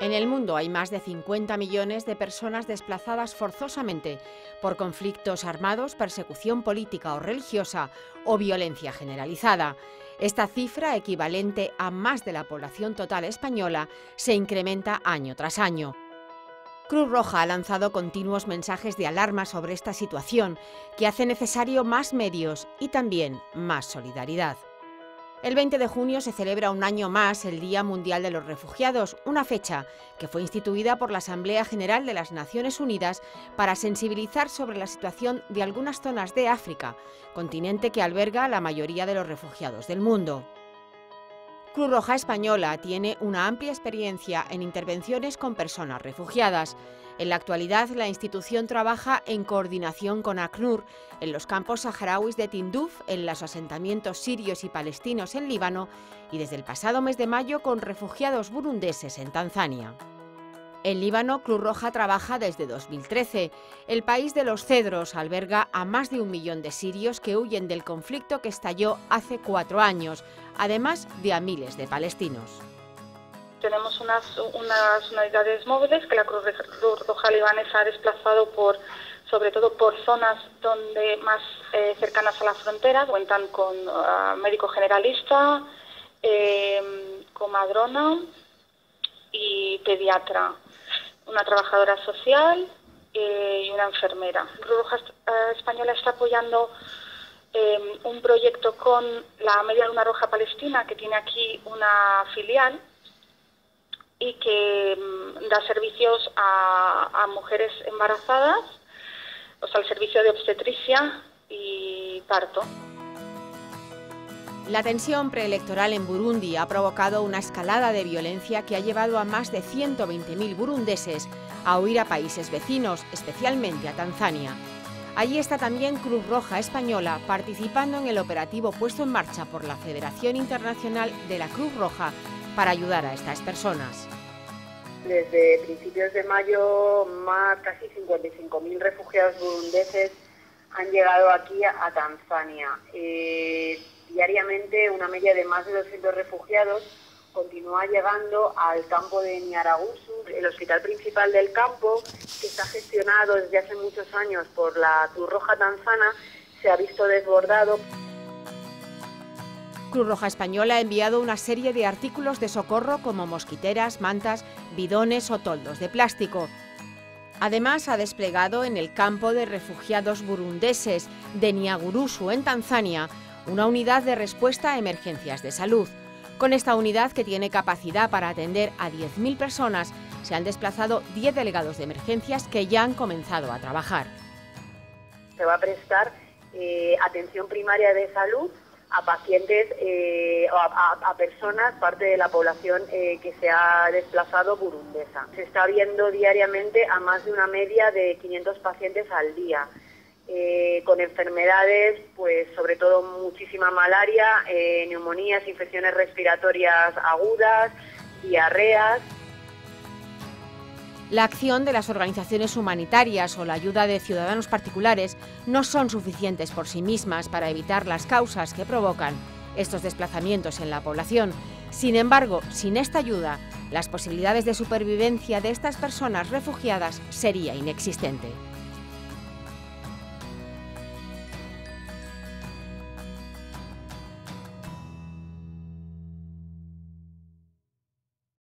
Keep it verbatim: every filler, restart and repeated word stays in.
En el mundo hay más de cincuenta millones de personas desplazadas forzosamente por conflictos armados, persecución política o religiosa o violencia generalizada. Esta cifra, equivalente a más de la población total española, se incrementa año tras año. Cruz Roja ha lanzado continuos mensajes de alarma sobre esta situación, que hace necesario más medios y también más solidaridad. El veinte de junio se celebra un año más el Día Mundial de los Refugiados, una fecha que fue instituida por la Asamblea General de las Naciones Unidas para sensibilizar sobre la situación de algunas zonas de África, continente que alberga la mayoría de los refugiados del mundo. Cruz Roja Española tiene una amplia experiencia en intervenciones con personas refugiadas. En la actualidad, la institución trabaja en coordinación con ACNUR en los campos saharauis de Tinduf, en los asentamientos sirios y palestinos en Líbano y desde el pasado mes de mayo con refugiados burundeses en Tanzania. En Líbano, Cruz Roja trabaja desde dos mil trece. El país de los cedros alberga a más de un millón de sirios que huyen del conflicto que estalló hace cuatro años, además de a miles de palestinos. Tenemos unas, unas unidades móviles que la Cruz Roja libanesa ha desplazado por, sobre todo por zonas donde más eh, cercanas a la frontera. Cuentan con uh, médico generalista, eh, comadrona y pediatra, una trabajadora social eh, y una enfermera. Cruz Roja Española está apoyando eh, un proyecto con la Media Luna Roja Palestina, que tiene aquí una filial y que mm, da servicios a, a mujeres embarazadas, o sea, el servicio de obstetricia y parto. La tensión preelectoral en Burundi ha provocado una escalada de violencia que ha llevado a más de ciento veinte mil burundeses a huir a países vecinos, especialmente a Tanzania. Allí está también Cruz Roja Española, participando en el operativo puesto en marcha por la Federación Internacional de la Cruz Roja para ayudar a estas personas. Desde principios de mayo, más casi cincuenta y cinco mil refugiados burundeses han llegado aquí a, a Tanzania. Eh, Diariamente, una media de más de doscientos refugiados continúa llegando al campo de Nyaragusu, el hospital principal del campo, que está gestionado desde hace muchos años por la Cruz Roja Tanzana, se ha visto desbordado. Cruz Roja Española ha enviado una serie de artículos de socorro como mosquiteras, mantas, bidones o toldos de plástico. Además, ha desplegado en el campo de refugiados burundeses de Nyarugusu, en Tanzania, una unidad de respuesta a emergencias de salud. Con esta unidad, que tiene capacidad para atender a diez mil personas, se han desplazado diez delegados de emergencias que ya han comenzado a trabajar. Se va a prestar eh, atención primaria de salud a pacientes eh, o a, a, a personas, parte de la población eh, que se ha desplazado burundesa. Se está viendo diariamente a más de una media de quinientos pacientes al día. Eh, con enfermedades, pues sobre todo muchísima malaria, eh, neumonías, infecciones respiratorias agudas, diarreas. La acción de las organizaciones humanitarias o la ayuda de ciudadanos particulares no son suficientes por sí mismas para evitar las causas que provocan estos desplazamientos en la población. Sin embargo, sin esta ayuda, las posibilidades de supervivencia de estas personas refugiadas sería inexistente.